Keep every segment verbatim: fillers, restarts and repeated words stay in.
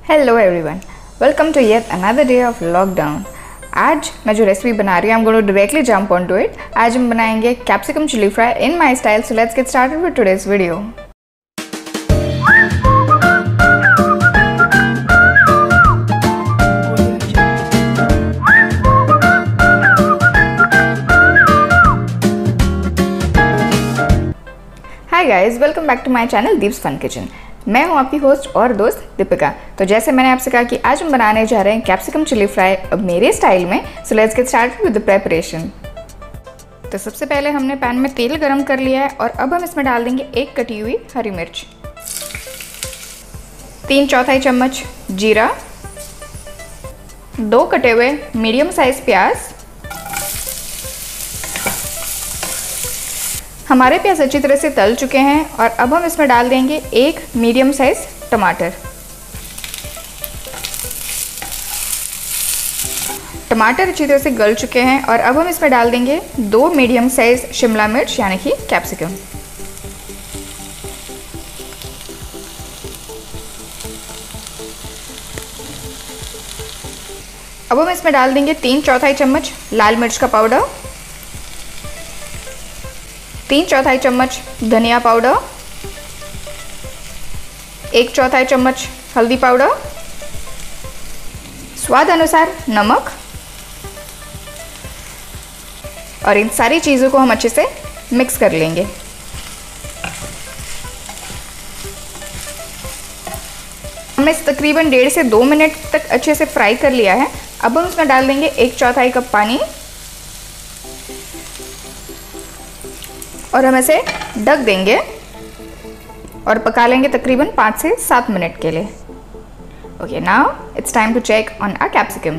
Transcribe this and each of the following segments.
Hello everyone, welcome to yet another day of lockdown. आज मैं जो रेसिपी बना रही हूँ, I am going to directly jump on to it. आज हम बनाएंगे capsicum chilli fry in my style. So let's get started with today's video. Hi guys, welcome back to my channel Deep's fun kitchen. मैं हूं आपकी host और दोस्त दीपिका। तो जैसे मैंने आपसे कहा कि आज हम बनाने जा रहे हैं कैप्सिकम चिली फ्राई अब मेरे स्टाइल में। So let's get started with the preparation. तो सबसे पहले हमने पैन में तेल गरम कर लिया है और अब हम इसमें डाल देंगे एक कटी हुई हरी मिर्च, तीन चौथाई चम्मच जीरा, दो कटे हुए मीडियम साइज प्याज। हमारे प्याज अच्छी तरह से तल चुके हैं और अब हम इसमें डाल देंगे एक मीडियम साइज टमाटर। टमाटर अच्छी तरह से गल चुके हैं और अब हम इसमें डाल देंगे दो मीडियम साइज शिमला मिर्च यानी कि कैप्सिकम। अब हम इसमें डाल देंगे तीन चौथाई चम्मच लाल मिर्च का पाउडर, तीन चौथाई चम्मच धनिया पाउडर, एक चौथाई चम्मच हल्दी पाउडर, स्वाद अनुसार नमक, और इन सारी चीज़ों को हम अच्छे से मिक्स कर लेंगे। हमने इस तकरीबन डेढ़ से दो मिनट तक अच्छे से फ्राई कर लिया है। अब हम इसमें डाल देंगे एक चौथाई कप पानी और हम इसे ढक देंगे और पका लेंगे तकरीबन पाँच से सात मिनट के लिए। Okay, now it's time to check on our capsicum.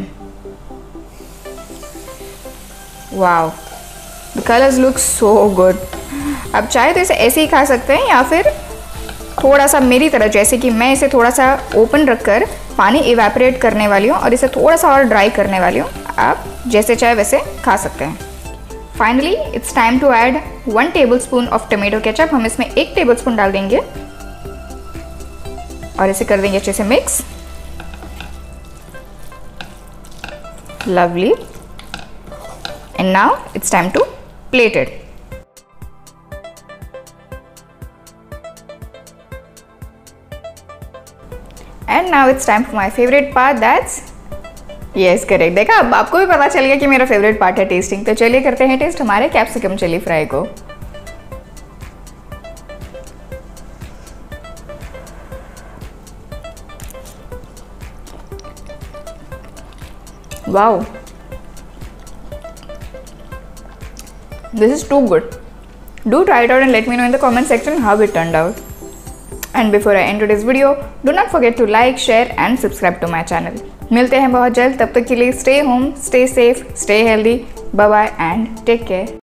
Wow, the colours look so good. अब चाहे तो इसे ऐसे ही खा सकते हैं या फिर थोड़ा सा मेरी तरह, जैसे कि मैं इसे थोड़ा सा ओपन रखकर पानी इवेपोरेट करने वाली हूँ और इसे थोड़ा सा और ड्राई करने वाली हूँ। आप जैसे चाहे वैसे खा सकते हैं। Finally it's time to add one tablespoon of tomato ketchup. हम इसमें एक टेबल स्पून डाल देंगे और इसे कर देंगे अच्छे से mix. Lovely. And now it's time to plate it. And now it's time for my favourite part, that's yes correct. देखा, अब आपको भी पता चल गया कि मेरा फेवरेट पार्ट है टेस्टिंग। तो चलिए करते हैं टेस्ट हमारे कैप्सिकम चिली फ्राई को। Wow, this is too good. Do try it out and let me know in the comment section how it turned out. And before I end today's video, do not forget to like, share and subscribe to my channel. मिलते हैं बहुत जल्द। तब तक के लिए stay home, stay safe, stay healthy. Bye bye and take care.